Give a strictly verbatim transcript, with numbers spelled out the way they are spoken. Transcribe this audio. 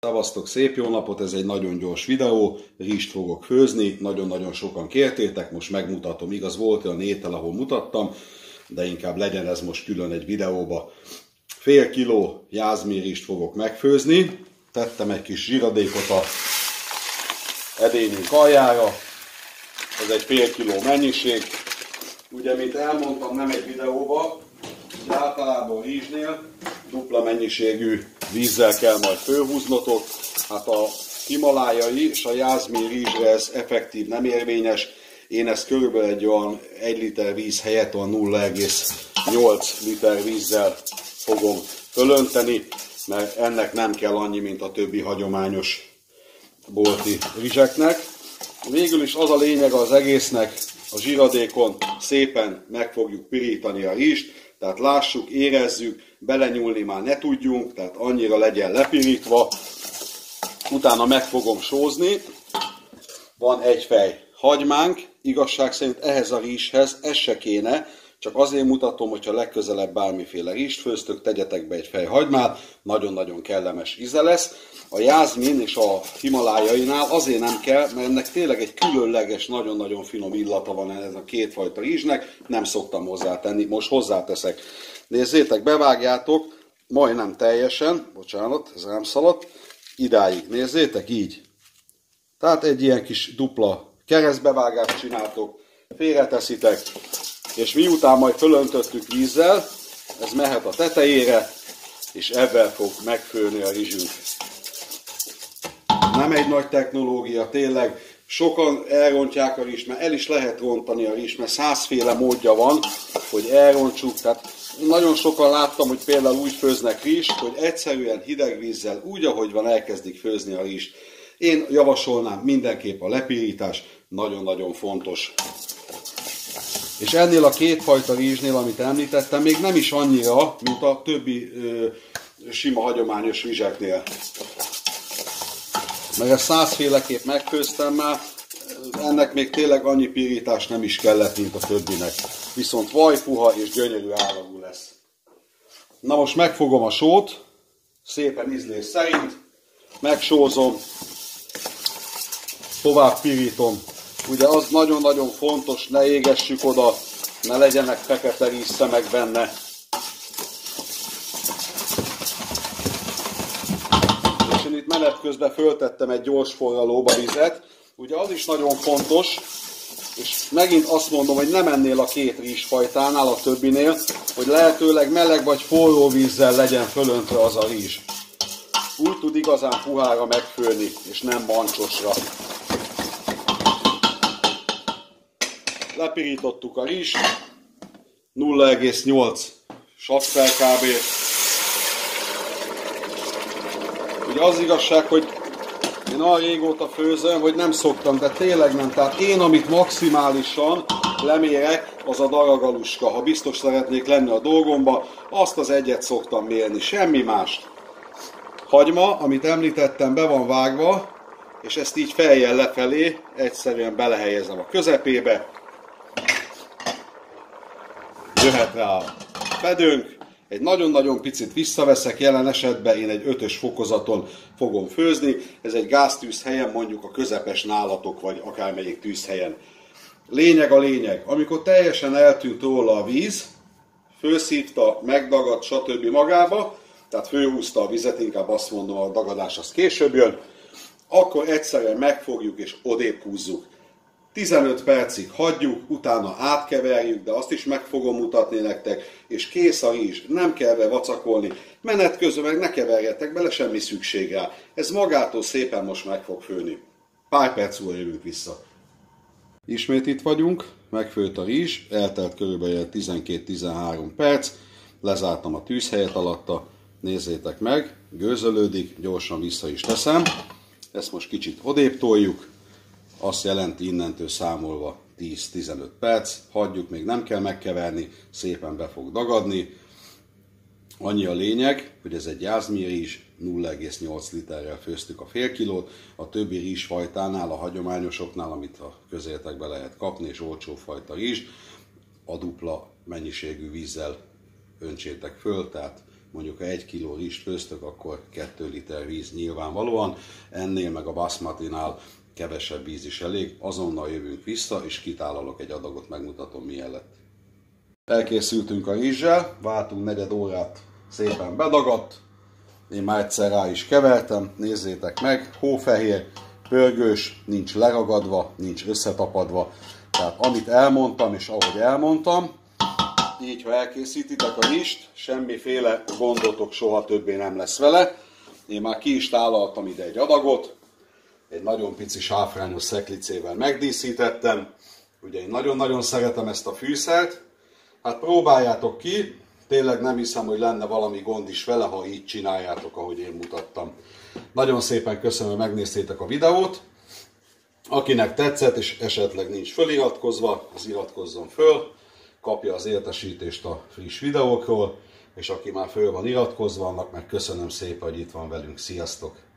Szevasztok, szép jó napot! Ez egy nagyon gyors videó, rizst fogok főzni, nagyon-nagyon sokan kértétek, most megmutatom, igaz volt olyan étel, ahol mutattam, de inkább legyen ez most külön egy videóba. Fél kiló jázmin rizst fogok megfőzni, tettem egy kis zsiradékot a edényünk aljára, ez egy fél kiló mennyiség. Ugye, mint elmondtam, nem egy videóba, általában rizsnél dupla mennyiségű vízzel kell majd fölhúznotok. Hát a himalájai és a jázmin rizsre ez effektív nem érvényes. Én ezt körülbelül egy olyan egy liter víz helyett olyan nulla egész nyolc liter vízzel fogom fölönteni, mert ennek nem kell annyi, mint a többi hagyományos bolti rizseknek. Végül is az a lényeg az egésznek, a zsiradékon szépen meg fogjuk pirítani a rizst, tehát lássuk, érezzük, belenyúlni már ne tudjunk, tehát annyira legyen lepirítva. Utána meg fogom sózni. Van egy fej hagymánk, igazság szerint ehhez a rizshez ez se kéne, csak azért mutatom, hogyha legközelebb bármiféle rizst főztök, tegyetek be egy fej hagymát, nagyon-nagyon kellemes íze lesz. A jázmin és a himalájainál azért nem kell, mert ennek tényleg egy különleges, nagyon-nagyon finom illata van ez a kétfajta rizsnek, nem szoktam hozzátenni, most hozzáteszek. Nézzétek, bevágjátok, majdnem teljesen, bocsánat, ez rám szaladt, idáig, nézzétek, így. Tehát egy ilyen kis dupla keresztbevágást csináltok, félreteszitek, és miután majd fölöntöttük vízzel, ez mehet a tetejére, és ebben fog megfőni a rizsünk. Nem egy nagy technológia, tényleg. Sokan elrontják a rizst, mert el is lehet rontani a rizst, mert százféle módja van, hogy elrontsuk. Tehát nagyon sokan láttam, hogy például úgy főznek rizst, hogy egyszerűen hideg vízzel, úgy ahogy van, elkezdik főzni a rizst. Én javasolnám mindenképp a lepirítás, nagyon-nagyon fontos. És ennél a kétfajta rizsnél, amit említettem, még nem is annyira, mint a többi ö, sima hagyományos rizseknél. Mert ezt százféleképp megfőztem már, ennek még tényleg annyi pirítás nem is kellett, mint a többinek. Viszont vajpuha és gyönyörű állagú lesz. Na most megfogom a sót, szépen ízlés szerint, megsózom, tovább pirítom. Ugye az nagyon-nagyon fontos, ne égessük oda, ne legyenek fekete rizszemek benne. És én itt menet közben föltettem egy gyors forralóba vizet. Ugye az is nagyon fontos, és megint azt mondom, hogy nem ennél a két rizsfajtánál, a többinél, hogy lehetőleg meleg vagy forró vízzel legyen fölöntve az a rizs. Úgy tud igazán puhára megfőni, és nem mancsosra. Lepirítottuk a rizst, nulla egész nyolc satszter kb. Ugye az igazság, hogy én olyan régóta főzöm, hogy nem szoktam, de tényleg nem. Tehát én, amit maximálisan lemérek, az a daragaluska. Ha biztos szeretnék lenni a dolgomba, azt az egyet szoktam mérni, semmi mást. Hagyma, amit említettem, be van vágva, és ezt így fejjel lefelé egyszerűen belehelyezem a közepébe. Jöhet rá a fedőnk, egy nagyon-nagyon picit visszaveszek, jelen esetben én egy ötös fokozaton fogom főzni, ez egy gáztűzhelyen, mondjuk a közepes nálatok, vagy akármelyik tűzhelyen. Lényeg a lényeg, amikor teljesen eltűnt róla a víz, fölszívta, megdagadt, stb. Magába, tehát fölhúzta a vizet, inkább azt mondom, a dagadás az később jön, akkor egyszerűen megfogjuk és odébb húzzuk. tizenöt percig hagyjuk, utána átkeverjük, de azt is meg fogom mutatni nektek, és kész a rizs, nem kell be vacakolni, menet közben meg ne keverjetek bele, semmi szükség rá. Ez magától szépen most meg fog főni. Pár perc múlva jövünk vissza. Ismét itt vagyunk, megfőtt a rizs, eltelt körülbelül tizenkét-tizenhárom perc, lezártam a tűzhelyet alatta, nézzétek meg, gőzölődik, gyorsan vissza is teszem, ezt most kicsit odébb toljuk, azt jelenti innentől számolva tíz-tizenöt perc, hagyjuk, még nem kell megkeverni, szépen be fog dagadni. Annyi a lényeg, hogy ez egy jázmin rizs, nulla egész nyolc literrel főztük a fél kilót, a többi rizsfajtánál, a hagyományosoknál, amit a közértekbe lehet kapni, és olcsó fajta rizs, a dupla mennyiségű vízzel öntsétek föl, tehát mondjuk ha egy kiló rizst főztök, akkor kettő liter víz nyilvánvalóan, ennél meg a basmatinál kevesebb víz is elég. Azonnal jövünk vissza, és kitálalok egy adagot, megmutatom milyen lett. Elkészültünk a rizssel, váltunk negyed órát, szépen bedagadt. Én már egyszer rá is kevertem, nézzétek meg, hófehér, pörgős, nincs leragadva, nincs összetapadva. Tehát amit elmondtam, és ahogy elmondtam, így ha elkészítitek a rizst, semmiféle gondotok soha többé nem lesz vele. Én már ki is tálaltam ide egy adagot, egy nagyon pici sáfrányos szeklicével megdíszítettem. Ugye én nagyon-nagyon szeretem ezt a fűszert, hát próbáljátok ki, tényleg nem hiszem, hogy lenne valami gond is vele, ha így csináljátok, ahogy én mutattam. Nagyon szépen köszönöm, hogy megnéztétek a videót. Akinek tetszett, és esetleg nincs föliratkozva, az iratkozzon föl, kapja az értesítést a friss videókról, és aki már föl van iratkozva, annak meg köszönöm szépen, hogy itt van velünk. Sziasztok!